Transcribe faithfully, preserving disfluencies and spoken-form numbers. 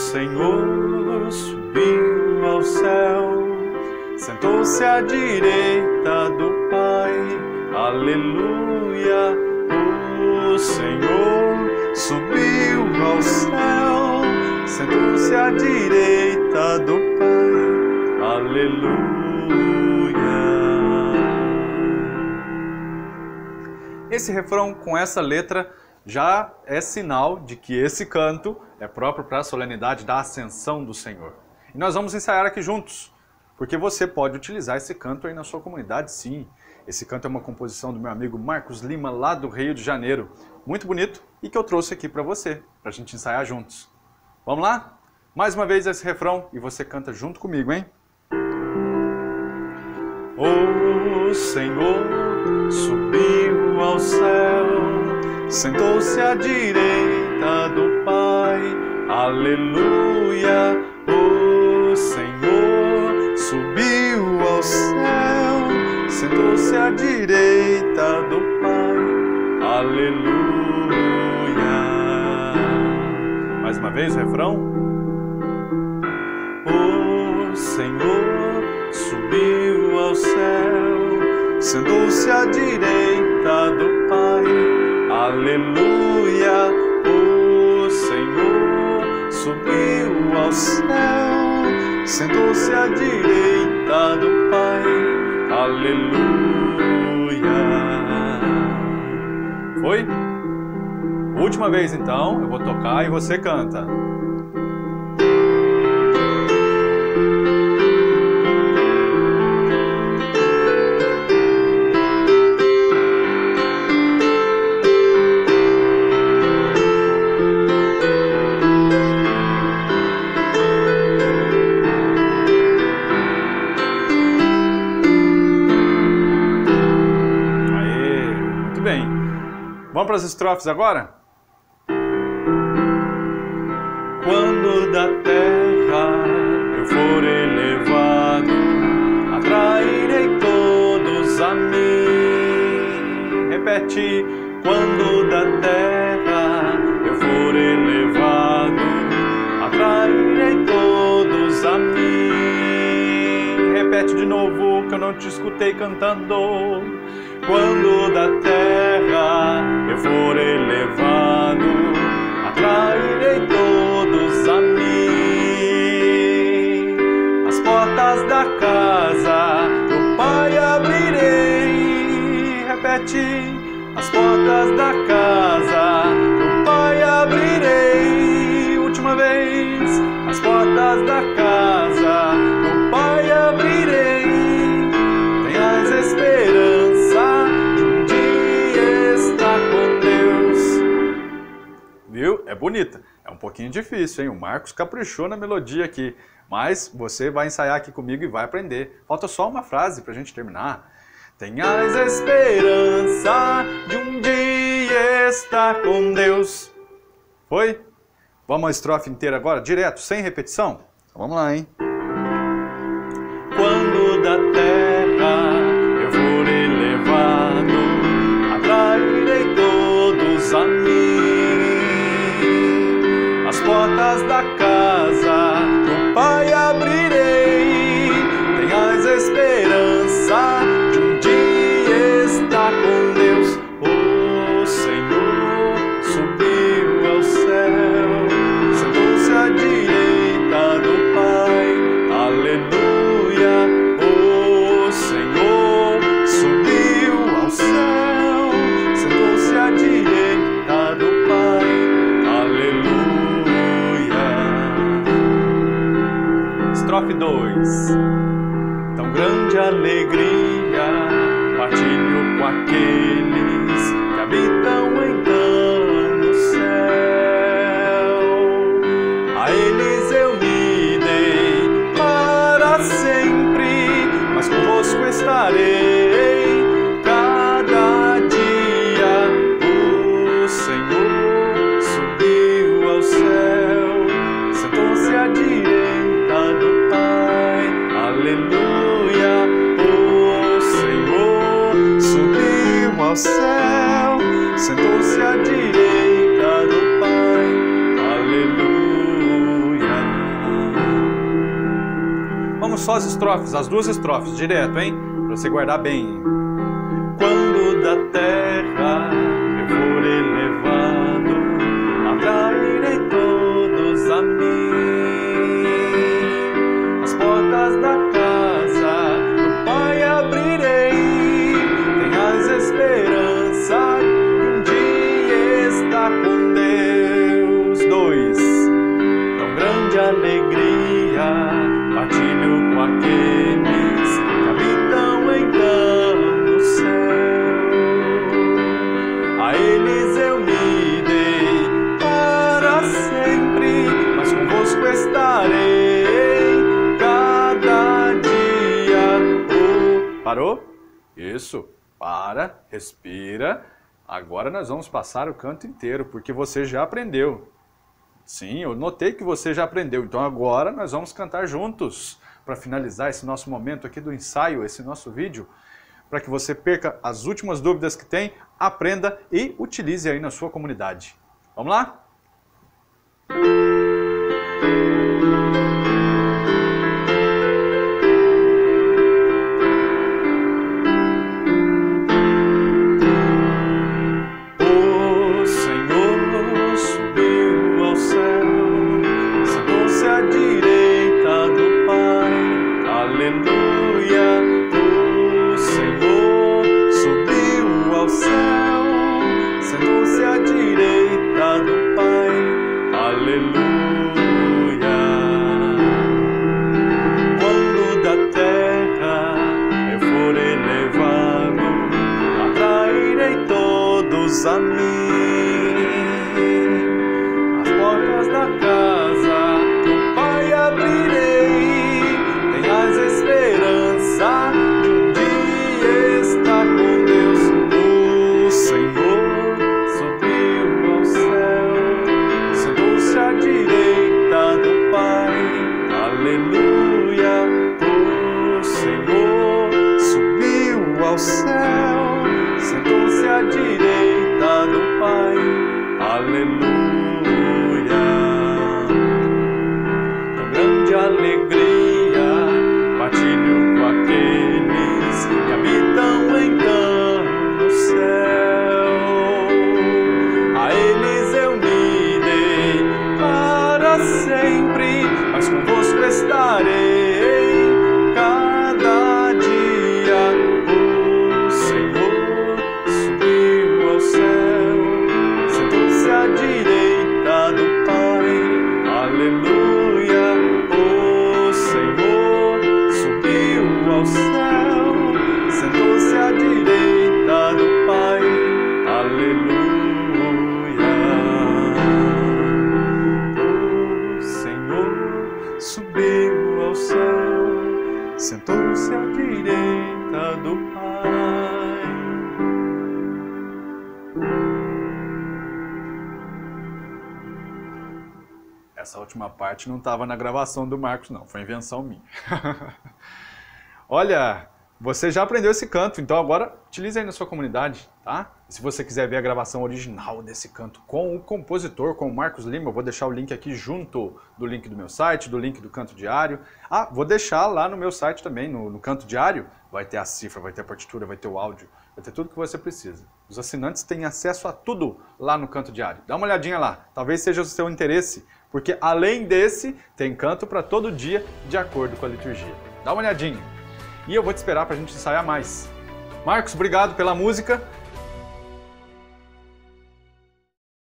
Senhor subiu ao céu, sentou-se à direita do Pai. Aleluia. O Senhor subiu ao céu, sentou-se à direita do Pai. Aleluia. Esse refrão com essa letra já é sinal de que esse canto é próprio para a solenidade da Ascensão do Senhor. E nós vamos ensaiar aqui juntos, porque você pode utilizar esse canto aí na sua comunidade, sim. Esse canto é uma composição do meu amigo Marcos Lima, lá do Rio de Janeiro. Muito bonito e que eu trouxe aqui para você, para a gente ensaiar juntos. Vamos lá? Mais uma vez esse refrão e você canta junto comigo, hein? O Senhor subiu ao céu, sentou-se à direita do Pai. Aleluia. O Senhor subiu ao céu, sentou-se à direita do Pai. Aleluia. Mais uma vez o refrão. O Senhor subiu ao céu, sentou-se à direita do Pai. Aleluia. O Senhor subiu ao céu, sentou-se à direita do Pai. Aleluia. Foi? Última vez então, eu vou tocar e você canta. Vamos para as estrofes agora? Quando da terra eu for elevado, atrairei todos a mim. Repete. Quando da terra eu for elevado, atrairei todos a mim. Repete de novo que eu não te escutei cantando. Quando da terra eu for elevado, atrairei todos a mim. As portas da casa do Pai abrirei. Repete. As portas da casa do Pai abrirei. Última vez. As portas da casa do Pai abrirei. Tenhas esperança de um dia estar com Deus. Viu? É bonita. É um pouquinho difícil, hein? O Marcos caprichou na melodia aqui. Mas você vai ensaiar aqui comigo e vai aprender. Falta só uma frase pra gente terminar. Tenhas esperança de um dia estar com Deus. Foi? Vamos à estrofe inteira agora, direto, sem repetição? Então vamos lá, hein? Quando da terra eu for elevado, atrairei todos a mim. As portas da casa do Pai abrirei. Tenhas esperança de um dia estar com Deus. O Senhor subiu ao céu, sentou-se à direita do Pai. Aleluia. O Senhor subiu ao céu, sentou-se à direita do Pai. Aleluia. Estrofe dois. Tão grande alegria partilho com aqueles que habitam então no céu. A eles eu me dei para sempre, mas convosco estarei cada dia. O Senhor subiu ao céu, sentou-se à direita do Pai. Aleluia. O Senhor subiu ao céu, sentou-se à direita do Pai. Aleluia. só as estrofes, as duas estrofes, direto, hein? Pra você guardar bem. Quando da terra eu for elevado, atrairei todos a mim. As portas da casa do Pai abrirei. Tenhas esperança de um dia estar com Deus. Dois. Tão grande alegria partilho com aqueles que habitam então no céu. A eles eu me dei para sempre, mas convosco estarei cada dia. Oh. Parou? Isso. Para, respira. Agora nós vamos passar o canto inteiro, porque você já aprendeu. Sim, eu notei que você já aprendeu. Então agora nós vamos cantar juntos para finalizar esse nosso momento aqui do ensaio, esse nosso vídeo, para que você perca as últimas dúvidas que tem, aprenda e utilize aí na sua comunidade. Vamos lá? A mim, as portas da casa do Pai abrirei. Tenhas esperança de um dia estar com Deus. O Senhor subiu ao céu, sentou-se à direita do Pai. Aleluia. O Senhor subiu ao céu, sentou-se à direita do Pai, aleluia. Tão grande alegria partilho com aqueles que habitam então no céu. A eles eu me dei para sempre, mas convosco estarei cada dia. O Senhor subiu ao céu, sentou-se à direita do Pai, aleluia. O Senhor subiu ao céu, sentou-se à direita do Pai, aleluia. O Senhor subiu ao céu, sentou-se à direita do Pai. Essa última parte não estava na gravação do Marcos, não. Foi invenção minha. Olha, você já aprendeu esse canto, então agora utilize aí na sua comunidade, tá? E se você quiser ver a gravação original desse canto com o compositor, com o Marcos Lima, eu vou deixar o link aqui junto do link do meu site, do link do Canto Diário. Ah, vou deixar lá no meu site também, no, no Canto Diário. Vai ter a cifra, vai ter a partitura, vai ter o áudio, vai ter tudo que você precisa. Os assinantes têm acesso a tudo lá no Canto Diário. Dá uma olhadinha lá, talvez seja o seu interesse, porque além desse, tem canto para todo dia, de acordo com a liturgia. Dá uma olhadinha. E eu vou te esperar para a gente ensaiar mais. Marcos, obrigado pela música.